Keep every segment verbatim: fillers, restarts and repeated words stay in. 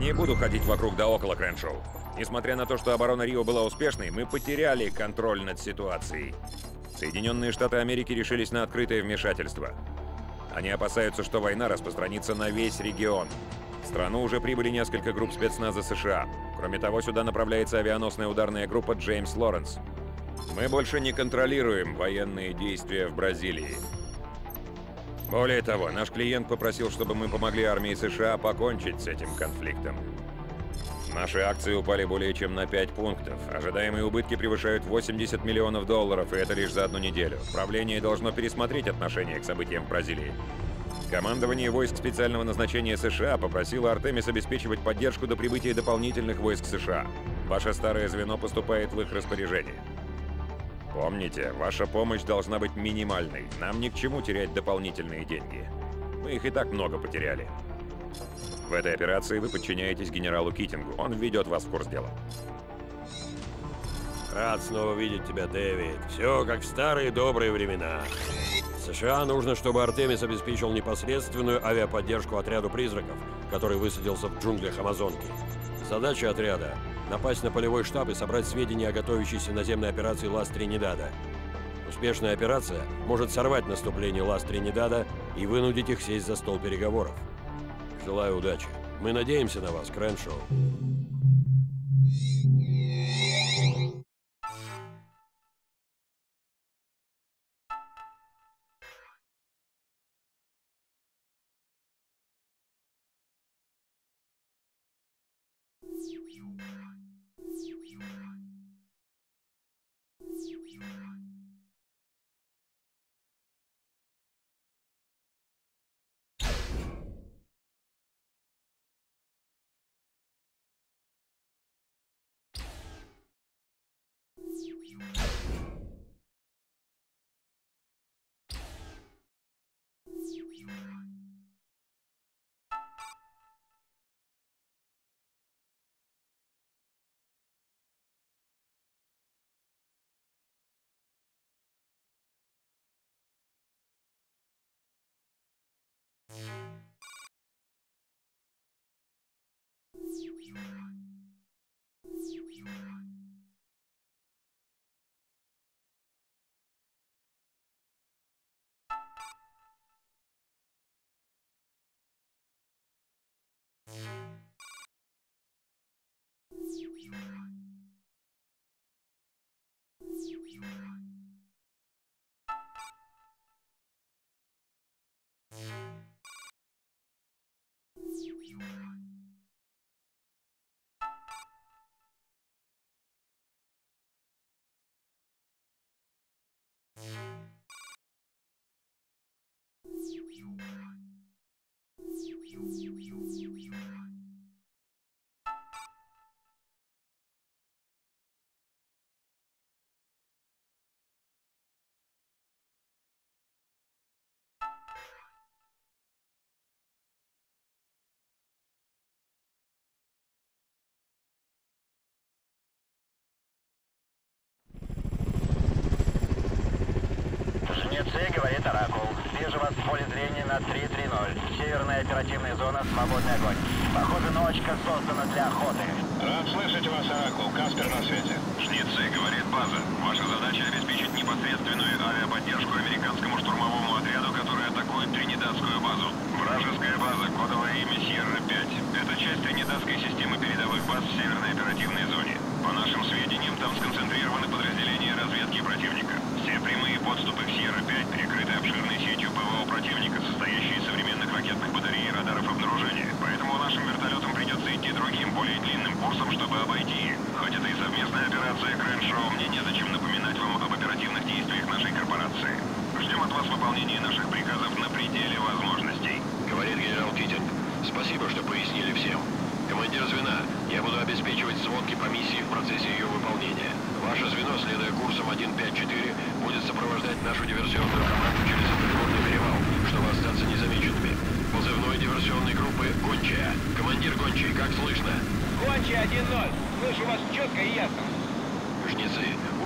Не буду ходить вокруг да около, Крэншоу. Несмотря на то, что оборона Рио была успешной, мы потеряли контроль над ситуацией. Соединенные Штаты Америки решились на открытое вмешательство. Они опасаются, что война распространится на весь регион. В страну уже прибыли несколько групп спецназа США. Кроме того, сюда направляется авианосная ударная группа Джеймс Лоренс. Мы больше не контролируем военные действия в Бразилии. Более того, наш клиент попросил, чтобы мы помогли армии США покончить с этим конфликтом. Наши акции упали более чем на пять пунктов. Ожидаемые убытки превышают восемьдесят миллионов долларов, и это лишь за одну неделю. Правление должно пересмотреть отношение к событиям в Бразилии. Командование войск специального назначения США попросило Артемис обеспечивать поддержку до прибытия дополнительных войск США. Ваше старое звено поступает в их распоряжение. Помните, ваша помощь должна быть минимальной. Нам ни к чему терять дополнительные деньги. Мы их и так много потеряли. В этой операции вы подчиняетесь генералу Китингу. Он введет вас в курс дела. Рад снова видеть тебя, Дэвид. Все как в старые добрые времена. США нужно, чтобы Артемис обеспечил непосредственную авиаподдержку отряду призраков, который высадился в джунглях Амазонки. Задача отряда — напасть на полевой штаб и собрать сведения о готовящейся наземной операции Лас-Тринидада. Успешная операция может сорвать наступление Лас-Тринидада и вынудить их сесть за стол переговоров. Желаю удачи. Мы надеемся на вас, Крэншоу. Жнецы, говорит Оракул. Вижу вас в поле зрения на три три ноль. Северная оперативная зона, свободный огонь. Похоже, ночка создана для охоты. Рад слышать вас, Оракул. Каспер на свете. Жнецы, говорит база. Ваша задача обеспечить непосредственную авиаподдержку американскому штурмовому отряду, который атакует Тринидадскую базу. Вражеская база, кодовое имя Сьерра пять. Это часть Тринидадской системы передовых баз в Северной оперативной зоне. По нашим сведениям, там сконцентрированы подразделения разведки противника. Все прямые подступы к Сьерра пять перекрыты обширной сетью ПВО противника, состоящей из современных ракетных батарей и радаров обнаружения. Поэтому нашим вертолетам придется идти другим, более длинным курсом, чтобы обойти их. Хоть это и совместная операция Крэншоу, мне незачем напоминать вам об оперативных действиях нашей корпорации. Ждем от вас выполнения наших приказов на пределе возможностей. Говорит генерал Китинг. Спасибо, что пояснили всем. Командир звена, я буду обеспечивать сводки по миссии в процессе ее выполнения. Ваше звено, следуя курсом один пять четыре, будет сопровождать нашу диверсионную команду через Пригорный перевал, чтобы остаться незамеченными. Позывной диверсионной группы «Гончая». Командир Гончей, как слышно? Гончая один ноль. Слышу вас четко и ясно. Жнецы,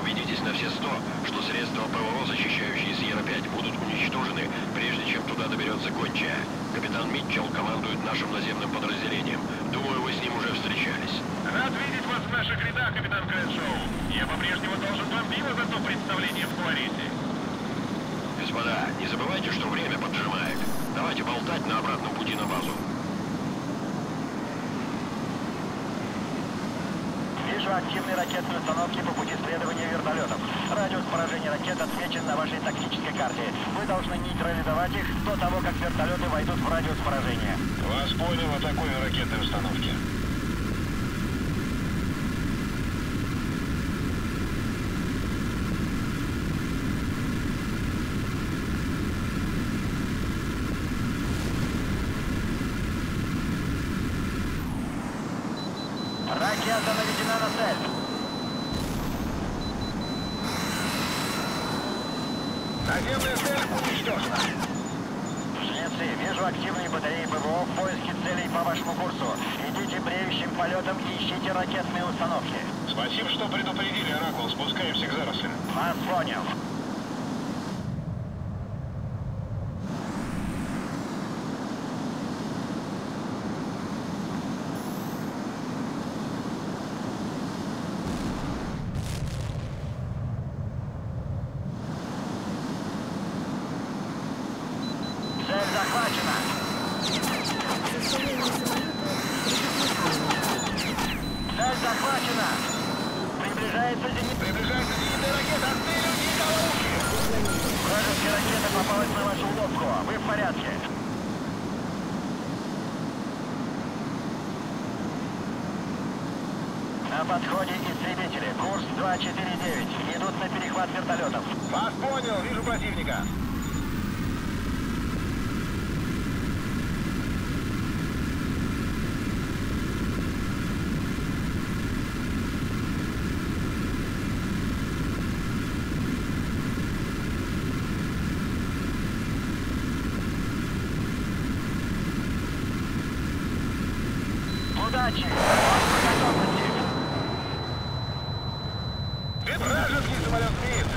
Убедитесь на все сто, что средства ПВО, защищающие Сьерра пять, будут уничтожены, прежде чем туда доберется гончая. Капитан Митчелл командует нашим наземным подразделением. Думаю, вы с ним уже встречались. Рад видеть вас в наших рядах, капитан Крэншоу. Я по-прежнему должен вам пиво за то представление в Кларите. Господа, не забывайте, что время поджимает. Давайте болтать на обратном пути на базу. Вижу активные ракетные установки по пути следования вертолетов. Радиус поражения ракет отмечен на вашей тактической карте. Вы должны нейтрализовать их до того, как вертолеты войдут в радиус поражения. Вас понял, атакуем ракетные установки. Ракета наведена на цель. Наземная цель уничтожена. Жнецы, вижу активные батареи ПВО в поиске целей по вашему курсу. Идите бреющим полетом и ищите ракетные установки. Спасибо, что предупредили, Оракул. Спускаемся к зарослям. Вас понял. Цель захвачена. Цель захвачена. Приближается зенит. Приближается зенитная ракета. Отстреливайте их на ловушки. Вражеская ракета попалась на вашу лодку. Вы в порядке. На подходе истребители. Курс два четыре девять. Идут на перехват вертолетов. Вас понял. Вижу противника. Удачи! По готовности! Вражеский самолет стоит.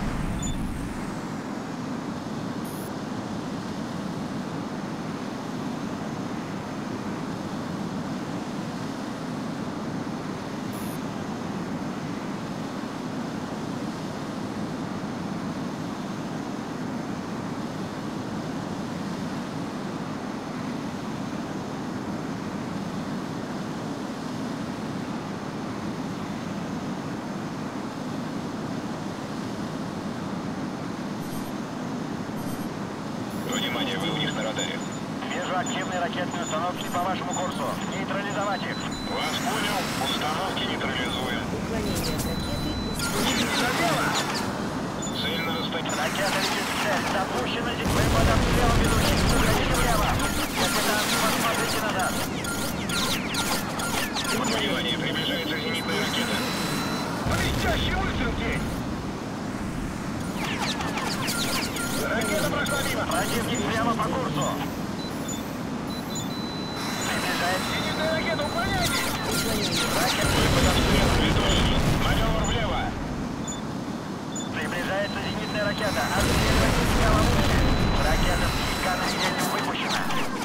Внимание, вы у них на радаре. Вижу активные ракетные установки по вашему курсу. Нейтрализовать их. Вас понял. Установки нейтрализуем. Уклонение от ракеты. За дело! Цель на расстоянии. Ракета летит в цель. Запущена здесь. Вы под обстрелом ведущий. Уходите влево. Капитан, посмотрите назад. Внимание, приближается зенитная ракета. Блестящий выстрел здесь! Ракета прошла мимо! Противник прямо по курсу. Приближается. Зенитная ракета, уклоняйтесь! Ракета под обстрелом. Ведущий, маневр влево! Приближается зенитная ракета. Отстреливайтесь с ловушки. Ракета с киска наведением выпущена.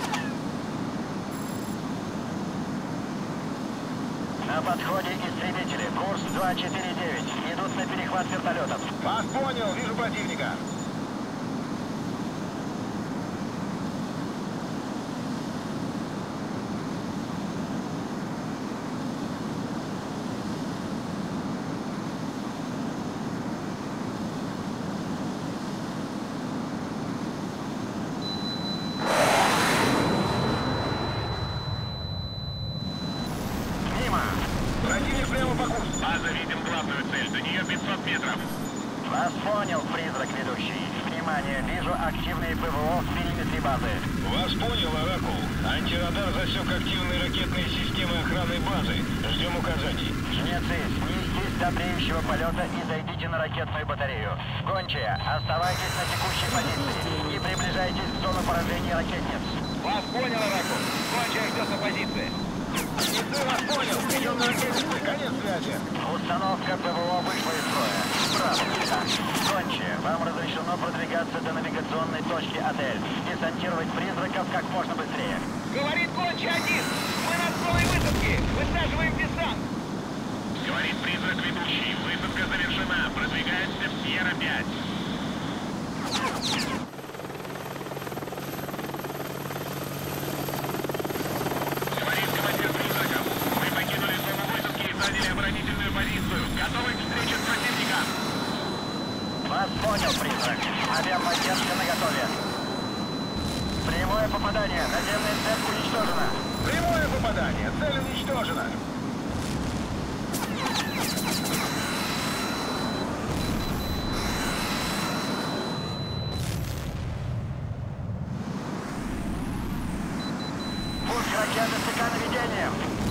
На подходе истребители. Курс два четыре девять. Идут на перехват вертолетов. Вас понял, вижу противника. Противник прямо по курсу. База, видим главную цель. До нее пятьсот метров. Вас понял, призрак ведущий. Внимание, вижу активные ПВО в периметре базы. Вас понял, Оракул. Антирадар засек активные ракетные системы охраны базы. Ждем указаний. Жнецы, снизьтесь до бреющего полета и зайдите на ракетную батарею. Гончие, оставайтесь на текущей позиции. Не приближайтесь к зону поражения ракетниц. Вас понял, Оракул. Гончая ждет на позиции. Ты вас понял. Идем на ракетницы. Конец связи. Установка ПВО вышла из строя. Браво, капитан. Гончие, вам разрешено продвигаться до навигационной точки отель. Десантировать призраков как можно быстрее. Говорит Гончий один. Мы на зоне высадки. Высаживаем десант. Говорит призрак ведущий. Высадка завершена. Продвигаемся в Сьерра пять. Говорит командир призраков. Мы покинули зону высадки и заняли оборонительную позицию. Готовы к встрече с противником. Вас понял, призрак. Авиаподдержка наготове. Прямое попадание. Наземная цель уничтожена. Прямое попадание. Цель уничтожена. Пуск ракеты СК наведением.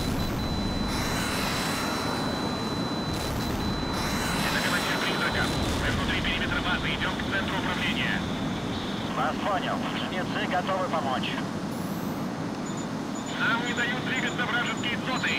Это командир призраков. Мы внутри периметра базы. Идем к центру управления. Вас понял. Жнецы готовы помочь. Нам не дают двигаться вражеские соты.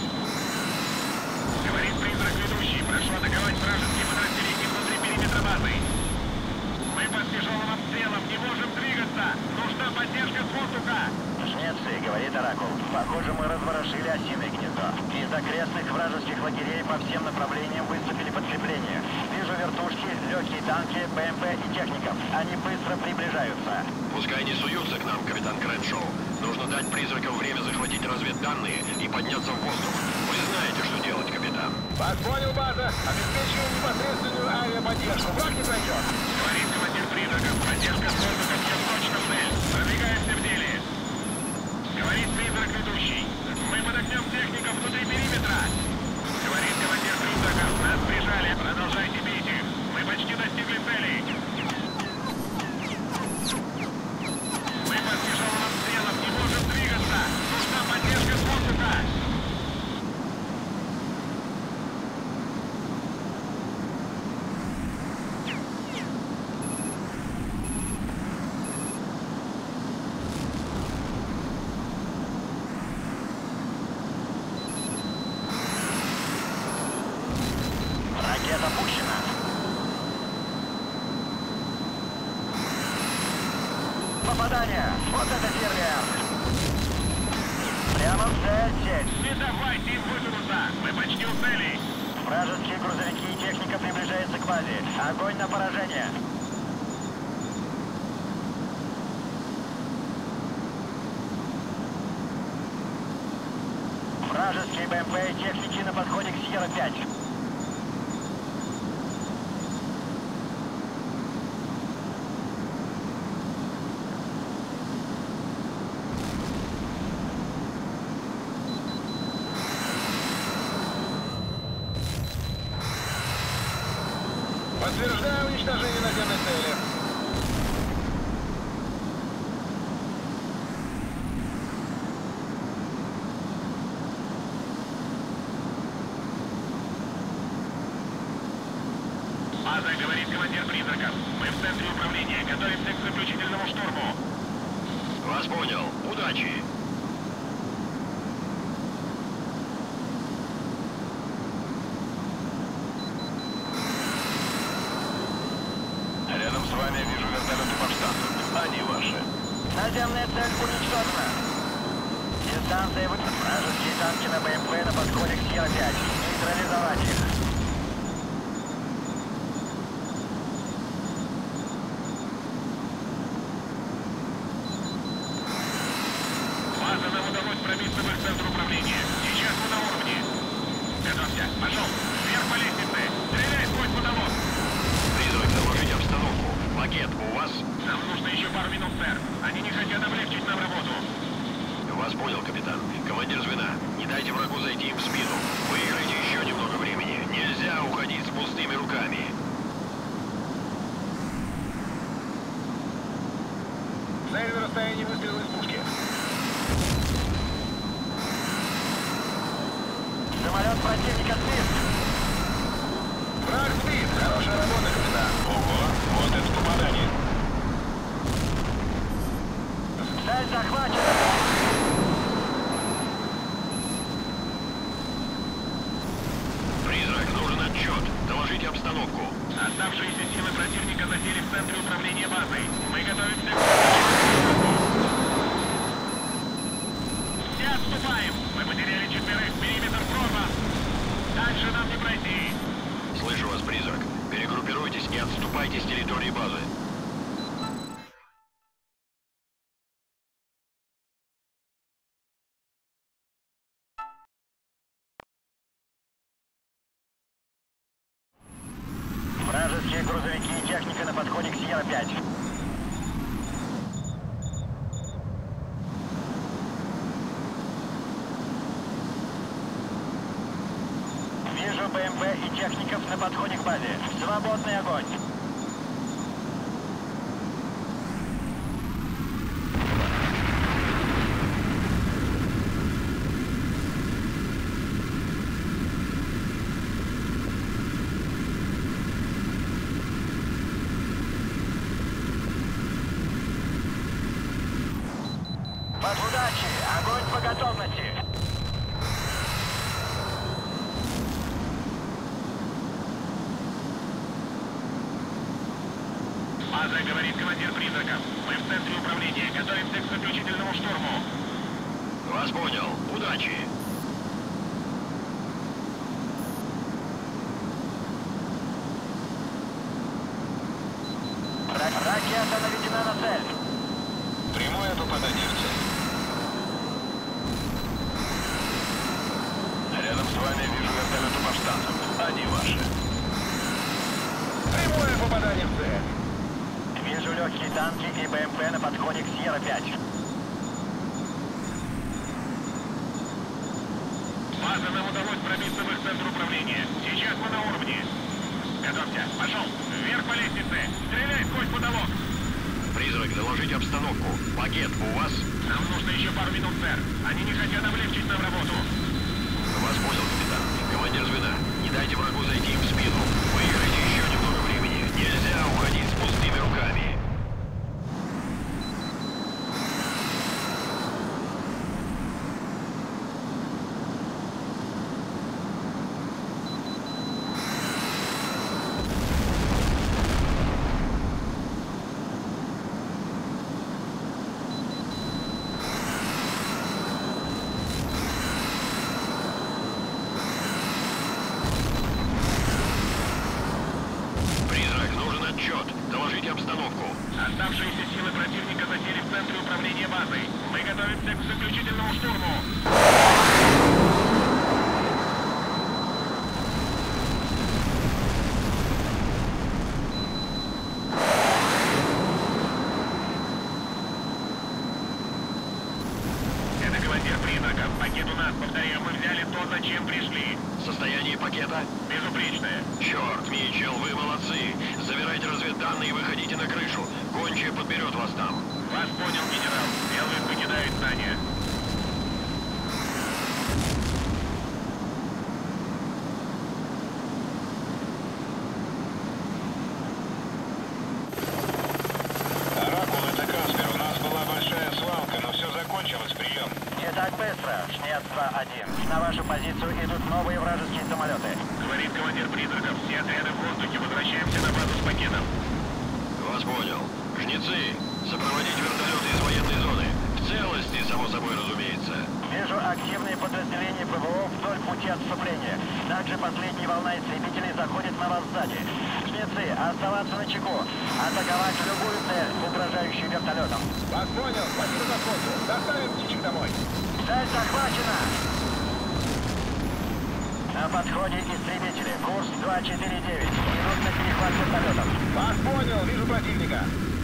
Говорит призрак ведущий. Прошу атаковать вражеские подразделения внутри периметра базы. Мы под тяжелым обстрелом не можем двигаться. Нужна поддержка с воздуха. Жнецы, говорит Оракул. Похоже, мы разворошили осиное гнездо. Из окрестных вражеских лагерей по всем направлениям выступили подкрепления. Вижу вертушки, легкие танки, БМП и техников. Они быстро приближаются. Пускай не суются к нам, капитан Крэншоу. Нужно дать призракам время захватить разведданные и подняться в воздух. Вы знаете, что делать, капитан. Вас понял, база. Обеспечиваем непосредственную авиаподдержку. Враг не пройдет. Говорит командир призраков. Поддержка с воздуха бьет точно в цель. Продвигаемся в деле. Говорит призрак ведущий. Мы под огнем техников внутри периметра. Говорит командир призраков. Нас прижали. Продолжайте бить их. Мы почти достигли цели. Мы под тяжелым обстрелом не можем двигаться. Нужна поддержка с воздуха. Ракета пущена. Попадание. Вот это фейерверк. Прямо в цель, цель. Не давайте им высунуться. Мы почти у цели. Вражеские грузовики и техника приближаются к базе. Огонь на поражение. Вражеские БМП и техники на подходе к Сьерра пять. Подтверждаю уничтожение наземной цели. База, говорит командир призраков. Мы в центре управления. Готовимся к заключительному штурму. Вас понял. Удачи. Рядом с вами вижу вертолеты повстанцев. Они ваши. Наземная цель уничтожена. Дистанция выпуск. Вражеские танки на БМП на подходе к Сьерра пять. Нейтрализовать их. База, нам удалось пробиться в их центр управления. Сейчас мы на уровне. Готовься. Пошел. Вверх по лестнице. Стреляй сквозь потолок. Призрак, доложите обстановку. Пакет у вас? Нам нужно еще пару минут, сэр. Они не хотят облегчить нам работу. Вас понял, капитан. Командир звена, не дайте врагу зайти им в спину. Выиграйте еще немного времени. Нельзя уходить с пустыми руками. Цель на расстоянии выстрела из пушки. Самолет противника сбит. Цель захвачена! Призрак, нужен отчет. Доложите обстановку. Оставшиеся силы противника засели в центре управления базой. Мы готовимся к... Все отступаем! Мы потеряли четверых, периметр прорван! Дальше нам не пройти! Слышу вас, призрак. Перегруппируйтесь и отступайте с территории базы. Вражеские грузовики и техника на подходе к Сьерра пять. Вижу БМП и техников на подходе к базе. Свободный огонь. Под удачи! Огонь по готовности! База, говорит командир призраков. Мы в центре управления. Готовимся к заключительному штурму. Вас понял. Удачи. Ра- Ракета наведена на цель. Прямое попадание в цель. Рядом с вами вижу вертолеты повстанцев. Они ваши. Прямое попадание в цель. Вижу легкие танки и БМП на подходе к Сьерра пять. База, нам удалось пробиться в их центр управления. Сейчас мы на уровне. Готовься. Пошел. Вверх по лестнице. Стреляй сквозь потолок. Призрак, доложите обстановку. Пакет у вас? Нам нужно еще пару минут, сэр. Они не хотят облегчить нам работу. Вас понял, капитан. Командир звена, не дайте врагу зайти им в спину. Выиграйте еще немного времени. Нельзя уходить с пустыми руками. Оставшиеся силы противника засели в центре управления базой. Мы готовимся к заключительному штурму. Это командир призраков. Пакет у нас. Повторяю, мы взяли то, зачем пришли. Состояние пакета? Безупречное. Черт, Митчелл, вы молодцы. Забирайте разведданные и выходите на крышу. Гончая подберет вас там. Вас понял, генерал. Белый покидает здание. Оракул, это Каспер. У нас была большая свалка, но все закончилось. Прием. Не так быстро, Шнец два один. На вашу позицию идут новые вражеские самолеты. Говорит командир призраков. Все отряды в воздухе. Возвращаемся на базу с пакетом. Вас понял. Жнецы, сопроводить вертолеты из военной зоны. В целости, само собой, разумеется. Вижу активные подразделения ПВО вдоль пути отступления. Также последняя волна истребителей заходит на вас сзади. Жнецы, оставаться на чеку. Атаковать любую цель, угрожающую вертолетом. Вас понял. Спасибо за фото. Доставим птичек домой. Цель захвачена! На подходе истребители. Курс два четыре девять. Идут на перехват вертолетов. Вас понял. Вижу противника.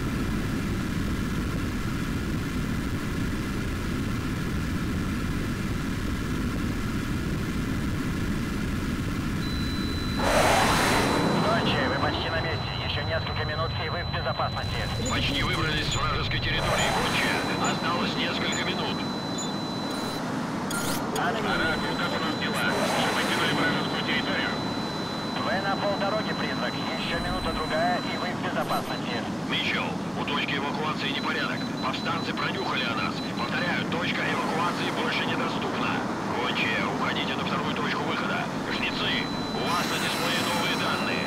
Гончие, вы почти на месте. Еще несколько минут, и вы в безопасности. Почти выбрались с вражеской территории. Гончая, осталось несколько минут. Оракул, как у нас дела? Мы покинули вражескую территорию. Вы на полдороги, призрак. Еще минута-другая, и вы в безопасности. Митчелл, у точки эвакуации непорядок. Повстанцы пронюхали о нас. Повторяю, точка эвакуации больше недоступна. Гончие, уходите на вторую точку выхода. Жнецы, у вас на дисплее новые данные.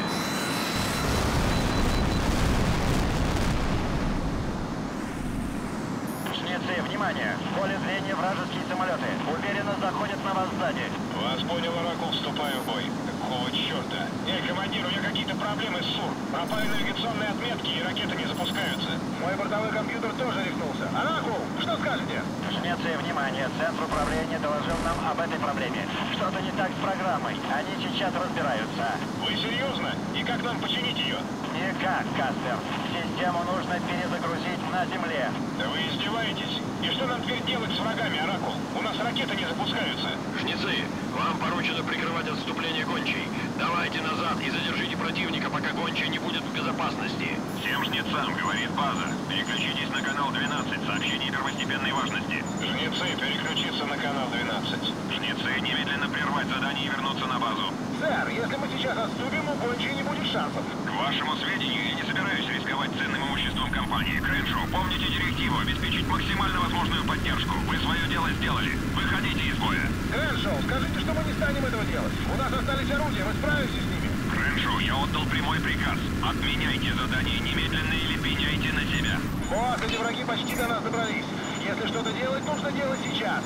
Жнецы, внимание! В поле зрения вражеские самолеты. Уверенно заходят на вас сзади. Вас понял, Оракул, вступаю в бой. Какого черта? Эй, командир, у меня какие-то проблемы с СУР. Пропали навигационные отметки, и ракеты не запускаются. Мой бортовой компьютер тоже рехнулся. Оракул, что скажете? Жнецы, внимание! Центр управления доложил нам об этой проблеме. Что-то не так с программой. Они сейчас разбираются. Вы серьезно? И как нам починить ее? Никак, Каспер. Систему нужно перезагрузить на земле. Да вы издеваетесь? И что нам теперь делать с врагами, Оракул? У нас ракеты не запускаются. Жнецы, вам поручено прикрывать отступление гончей. Давайте назад и задержите противника, пока гончая не будет в безопасности. Всем жнецам, говорит база. Переключитесь на канал двенадцать. Сообщение первостепенной важности. Жнецы, переключиться на канал двенадцать. Жнецы, немедленно прервать задание и вернуться на базу. Сэр, если мы сейчас отступим, у гончей не будет шансов. К вашему сведению, я не собираюсь рисковать ценным имуществом компании. Крэншоу, помните директиву обеспечить максимально возможную поддержку. Вы свое дело сделали. Выходите из боя. Крэншоу, скажите, что мы не станем этого делать. У нас остались орудия, мы справимся с ними. Крэншоу, я отдал прямой приказ. Отменяйте задание немедленно или пеняйте на себя. Босс, эти враги почти до нас добрались. Если что-то делать, нужно делать сейчас.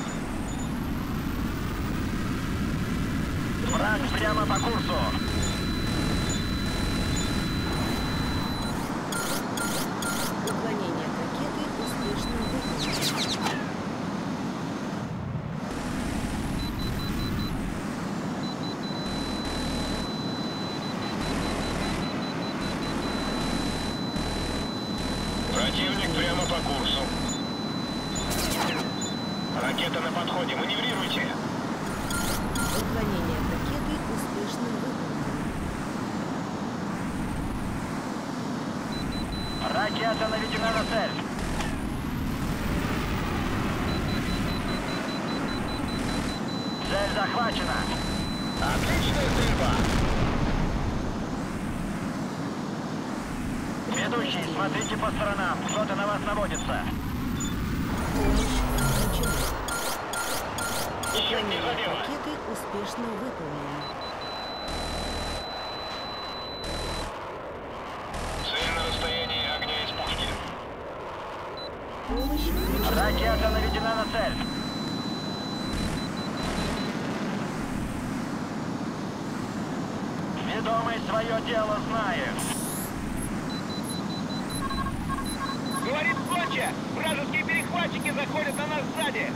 Враг прямо по курсу. Уклонение от ракеты успешно выполнено. Противник прямо по курсу. Ракета на подходе, маневрируйте. Уклонение от ракеты успешно выполнено. Ракета наведена на цель. Цель захвачена. Отличная стрельба. Ведущий, смотрите по сторонам. Кто-то на вас наводится. Помощь отключена. Еще не Уклонение от задело. ракеты успешно выполнено. Цель на расстоянии огня из пушки. Помощь отключена. Ракета наведена на цель. Ведомый свое дело знает. Говорит Гонча! Вражеские перехватчики заходят на нас сзади!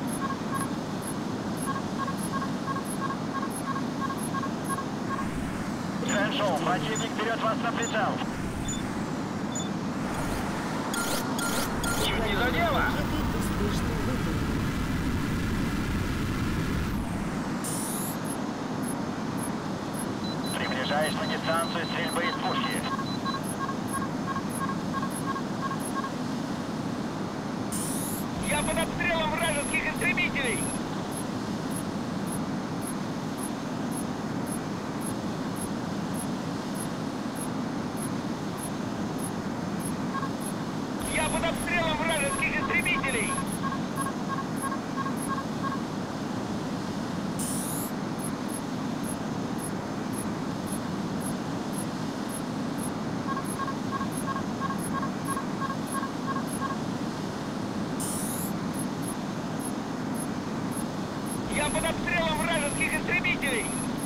Крэншоу, противник берет вас на прицел. Чуть не задело! Ракеты успешно выполнены. Приближаясь на дистанцию стрельбы из пушки. Я под обстрелом вражеских истребителей! Я под обстрелом вражеских истребителей! Я под обстрелом вражеских истребителей!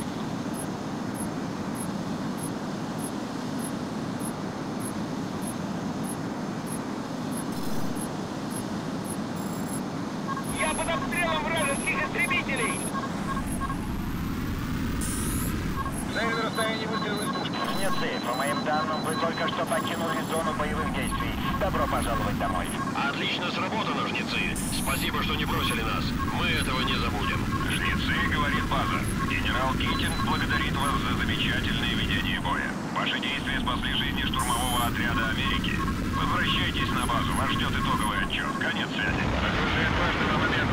Я под обстрелом вражеских истребителей! Цель на расстоянии выстрела из пушки. Жнецы, по моим данным, вы только что покинули зону боевых действий. Добро пожаловать домой. Отлично сработано, жнецы. Спасибо, что не бросили нас. Мы этого не забудем. Жнецы, говорит база. Генерал Гиттинг благодарит вас за замечательное ведение боя. Ваши действия спасли жизни штурмового отряда Америки. Возвращайтесь на базу, вас ждет итоговый отчет. Конец связи. Окружаем важного момента.